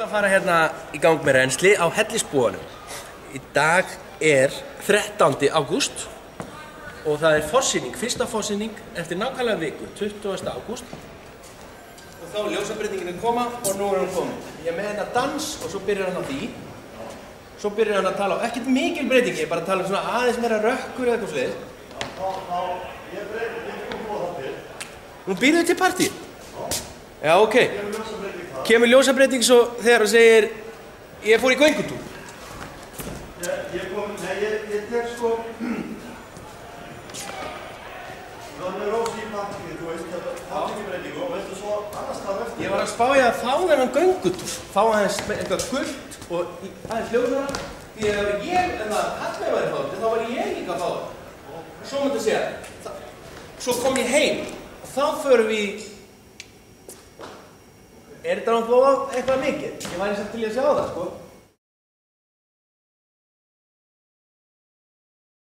að fara hérna í gang með rennsli á Hellisbúanum. Í dag er 13. ágúst og það er forsýning, fyrsta forsýning eftir nákvæmlega viku, 20. ágúst. Og þá er ljósabreytingin að koma og nú er hann komin. Ég með hérna dans og svo byrjar hann á því. Svo byrjar hann að tala á, ekkert mikil breyting, ég er bara að tala um svona aðeins meira rökkur eða eitthvað sliðis. Ég kom búið það til. Nú býrðu til partíð? Já, ok. Kemur ljósabreyting svo þegar þú segir ég fór í göngutúr? Ég tek sko það með rósi í partíð, þú veist, það er ekki breytingu og veistu svo annars það eftir. Ég var að spája að fá þennan göngutúr, fá aðeins eitthvað gult og aðeins ljósara því að ef ég, en það Hallveig væri fá þetta, þá var ég líka að fá það. Svo myndi að segja, svo kom ég heim og þá förum við Er þetta náttúrulega eitthvað mikið? Ég væri samt til að sjá það, sko.